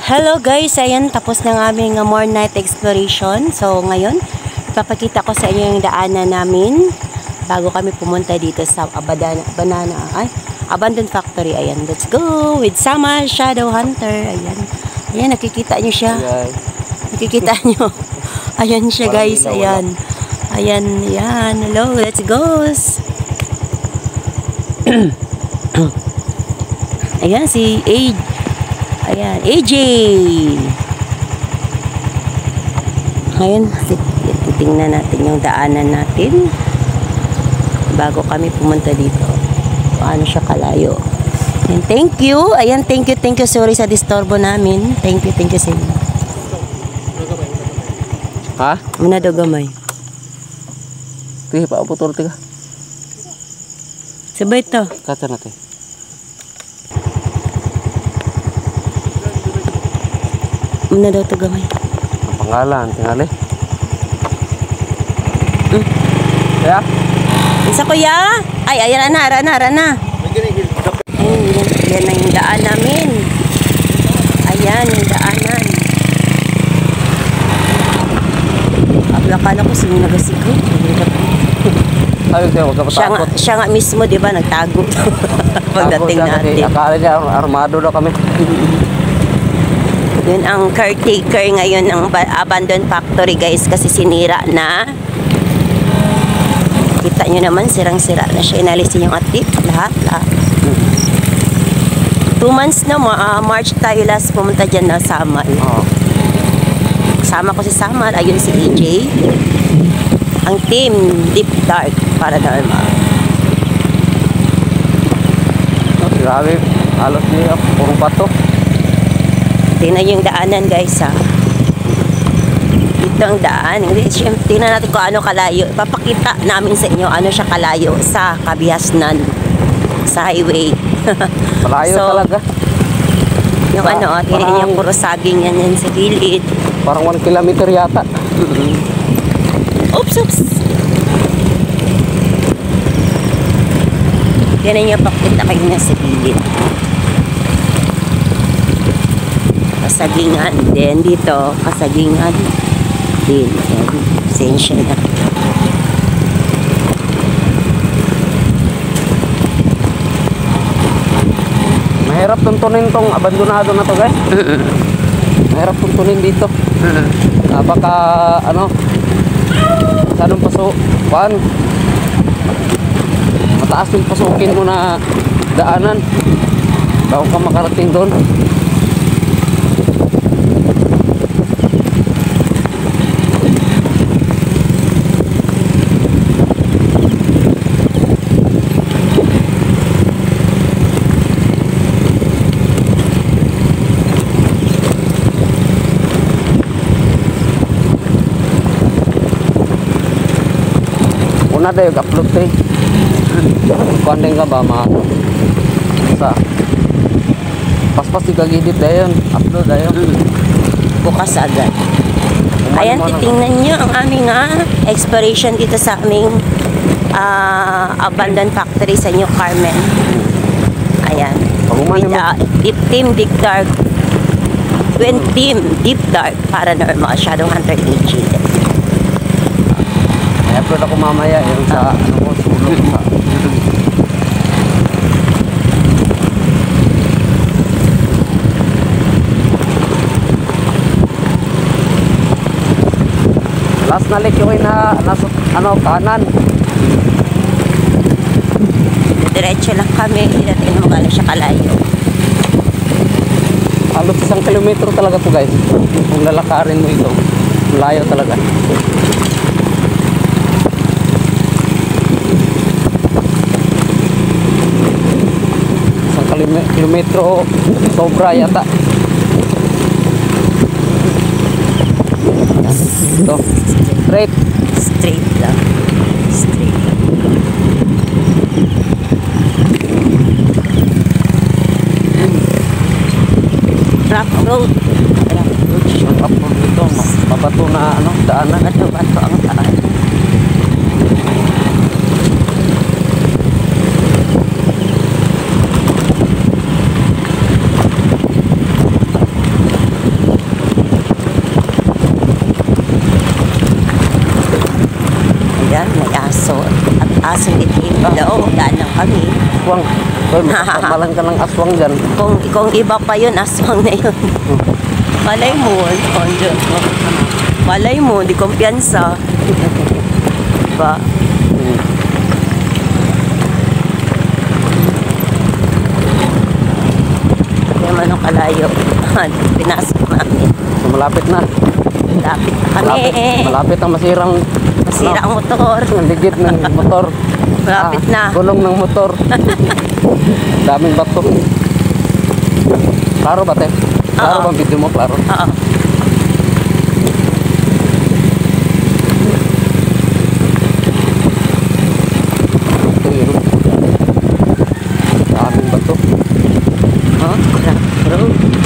Hello guys, ayan tapos na ng aming more night exploration. So ngayon, ipapakita ko sa inyo yung daanan namin bago kami pumunta dito sa Abandoned Factory. Ayan, let's go with Sama Shadow Hunter. Ayan. Ayan, nakikita nyo siya. Nakikita nyo. Ayan siya guys, ayan. Ayan, ayan. Hello, let's go. Ayan si Ayan, AJ. Ngayon, titingnan natin yung daanan natin bago kami pumunta dito. Paano siya kalayo. And thank you. Ayan, thank you. Sorry sa disturbo namin. Thank you sa inyo. Ha? Muna daw gamay. Tiga pa putol tiga. Sabay to. Kaca natin. Muna daw to gamay. Ang pangalan, tingali. Ya? Isa kuya? Ay, ayan na, ara na. Ayan na yung daan namin. Ayan yung daanan. Akala ko sino nagasigo. Siya nga mismo, di ba, nagtago. Pagdating natin. Akala niya armado daw kami. Yun ang caretaker ngayon ng Abandoned Factory guys, kasi sinira na. Kita nyo naman, sirang-sira na siya. Inalisin yung atip, lahat. 2 months na, March tayo last pumunta dyan na Sama. Kasama ko si Sama, ayun si AJ. Ang team, Deep Dark Paranormal. Grabe, halos niya, puro bato. Tingnan yung daanan guys ha. Ito ang daan. Tingnan natin kung ano kalayo. Papakita namin sa inyo ano siya kalayo sa Kabiasnan. Sa highway. Malayo so, talaga. Yung tingnan yung puro saging yan sa gilid. Parang 1 kilometer yata. Oops. Tingnan nyo, pakita kayo na sa gilid. Kasagingan din dito, kasagingan din. Sensya na. Mahirap tuntunin tong abandonado na to guys. Mahirap tuntunin dito. Baka sanong pasukan, mataas yung pasukin mo na daanan bago ka makarating doon. Una dayo upload tayo. Kuandeng ka ba sa paspas yung kagidit dayon. Upload dayon. Bukas agad. Ayan, titingnan nyo ang aming exploration dito sa aming Abandoned Factory sa New Carmen. Ayan. With Team Deep Dark. Team Deep Dark Paranormal Shadow Hunter AJ. I-upload ako mamaya yung sa sulong sa last na lik yung nasa kanan. Diretso lang kami, hindi natin na magala siya kalayo. Halos 1 kilometro talaga po guys. Kung lalakarin mo ito, malayo talaga. Kilometro sobra yata. Ito, straight lang. Rough road dito, mabato na daanan. Bato ang daan. asong itim. Oo, daan lang kami. Aswang. Hoy, makasamalan ka ng aswang dyan. Kung iba pa yun, aswang na yun. Malay mo, malay mo, di kumpiyansa. Diba? Kaya man ang kalayo. Pinasok namin. So, malapit na. Lapit na kami. Malapit ang masirang Masira ang motor. ang ligid ng motor. Malapit na. Gulong ng motor. Daming bato. Klaro ba, te? Klaro Oo. ba ang video mo? Klaro? Oo. Ayun. Daming bato. Bro.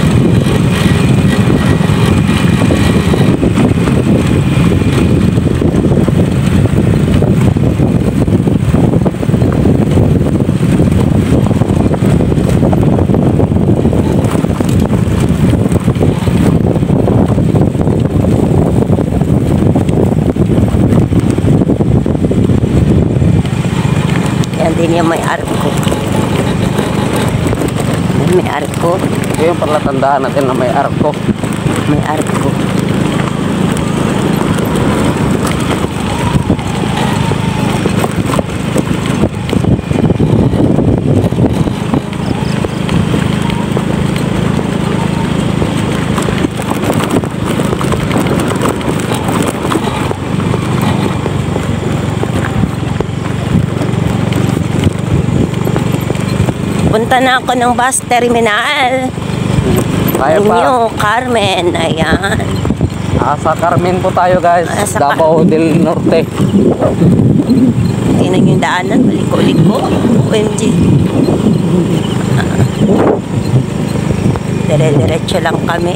Yan din yung may arko. May arko. Ito yung palatandaan natin na may arko. May arko. Punta na ako ng bus terminal. Kaya pa. Ninyo, Carmen. Ayan. Sa Carmen po tayo, guys. Sa Davao del Norte. Tingnan yung daanan. Baliko-liko. OMG. Dire-diretso lang kami.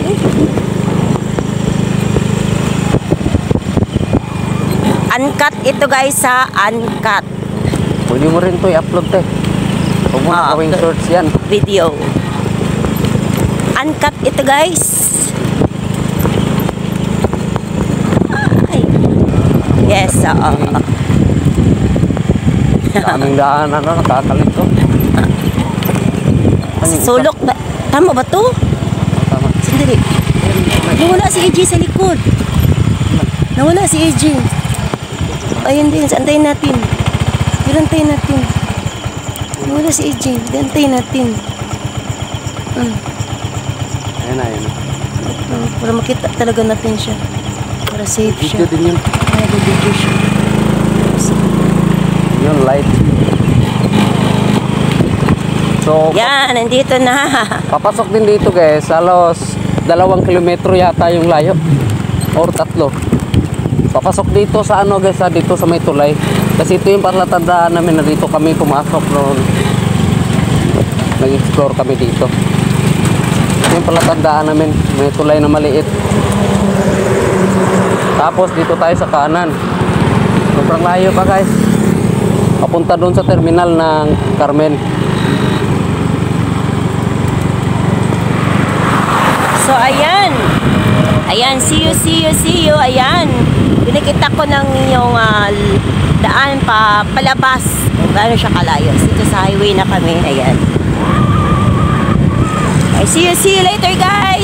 Uncut ito, guys, sa uncut Pwede mo rin ito i-upload, te. Huwag mo na gawing upload. shorts yan. video. Uncut ito, guys. Ay. Yes, oo. Daming daan, nakakalito. Sulok ba? Tama ba to? Tama. Sandali. Nawala si AJ sa likod. Nawala si AJ. Ayun din, antayin natin. Antayin natin. Nawala si AJ. Antayin natin. Ayun na, ayun. Para makita talaga natin siya. Para safe siya. Video din yun. Para video siya. Yun, light. So, Yan, nandito na. papasok din dito, guys. Halos 2 kilometro yata yung layo. Or 3. Papasok dito sa ano, guys, dito sa may tulay. Kasi ito yung palatandaan namin na dito kami pumasok noon. Nag-explore kami dito. Ito yung palatandaan namin. May tulay na maliit. Tapos dito tayo sa kanan. Sobrang layo pa, guys. Papunta doon sa terminal ng Carmen. So, ayan. Ayan, see you. Ayan. Pinikita ko ng inyong daan palabas. Kung gaano siya kalayo. Dito sa highway na kami. Ayan. Okay, see you later, guys.